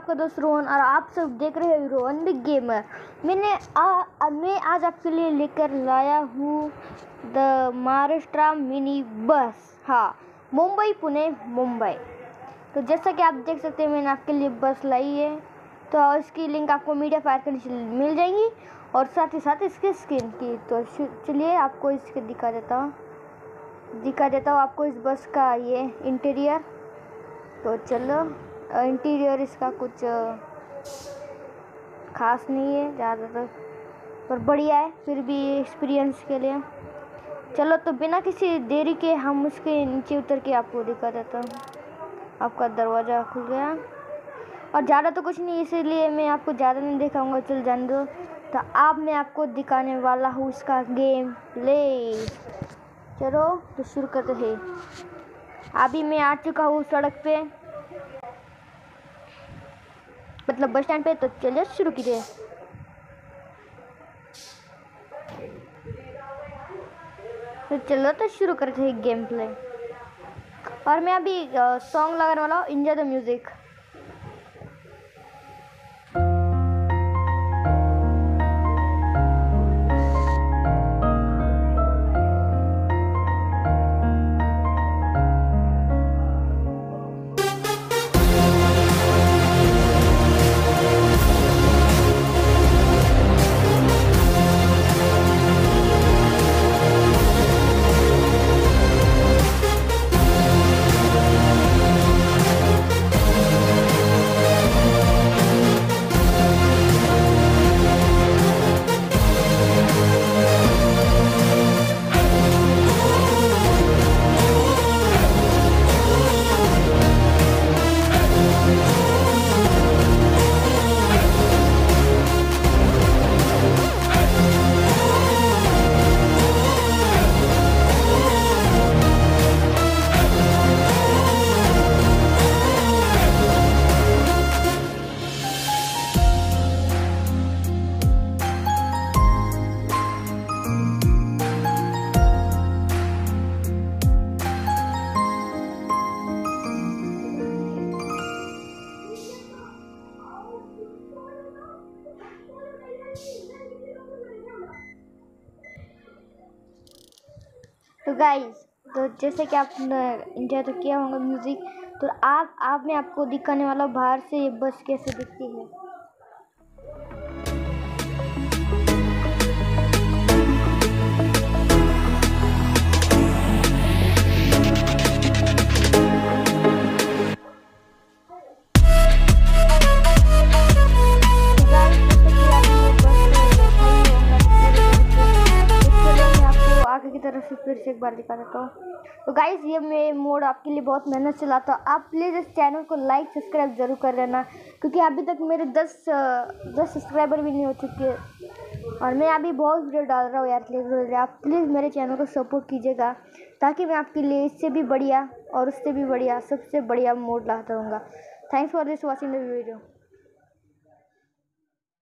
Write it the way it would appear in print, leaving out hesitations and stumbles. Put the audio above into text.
आपका दोस्त रोहन और आप सब देख रहे हैं रोहन बिग गेमर। मैं आज आपके लिए लेकर लाया हूँ द महाराष्ट्र मिनी बस। हाँ, मुंबई पुणे मुंबई। तो जैसा कि आप देख सकते हैं मैंने आपके लिए बस लाई है। तो इसकी लिंक आपको मीडिया फायर के नीचे मिल जाएगी और साथ ही साथ इसके स्क्रीन की। तो चलिए आपको इसके दिखा देता हूँ आपको इस बस का ये इंटीरियर। तो चलो, इंटीरियर इसका कुछ खास नहीं है ज़्यादातर, पर बढ़िया है फिर भी एक्सपीरियंस के लिए। चलो तो बिना किसी देरी के हम उसके नीचे उतर के आपको दिखा देता हूँ। आपका दरवाज़ा खुल गया और ज़्यादा तो कुछ नहीं, इसीलिए मैं आपको ज़्यादा नहीं दिखाऊंगा। चल जान दो। तो अब मैं आपको दिखाने वाला हूँ इसका गेम प्ले। चलो तो शुरू करते हैं। अभी मैं आ चुका हूँ सड़क पे, मतलब बस स्टैंड पे। तो चलिए शुरू कीजिए। तो चलो तो शुरू करते हैं गेम प्ले। और मैं अभी सॉन्ग लगाने वाला हूँ, एंजॉय द म्यूजिक। तो गाइस, तो जैसे कि आपने एंजॉय तो किया होगा म्यूज़िक, तो आप मैं आपको दिखाने वाला बाहर से ये बस कैसे दिखती है। की तरफ से फिर से एक बार दिखा देता हूँ। तो गाइस, ये मैं मोड आपके लिए बहुत मेहनत से लाता हूँ। आप प्लीज़ इस चैनल को लाइक सब्सक्राइब जरूर कर लेना, क्योंकि अभी तक मेरे 10 सब्सक्राइबर भी नहीं हो चुके और मैं अभी बहुत वीडियो डाल रहा हूँ यार। प्लीज़ आप प्लीज़ मेरे चैनल को सपोर्ट कीजिएगा, ताकि मैं आपके लिए इससे भी बढ़िया और उससे भी बढ़िया सबसे बढ़िया मोड लाता रहूँगा। Thanks for this watching the video.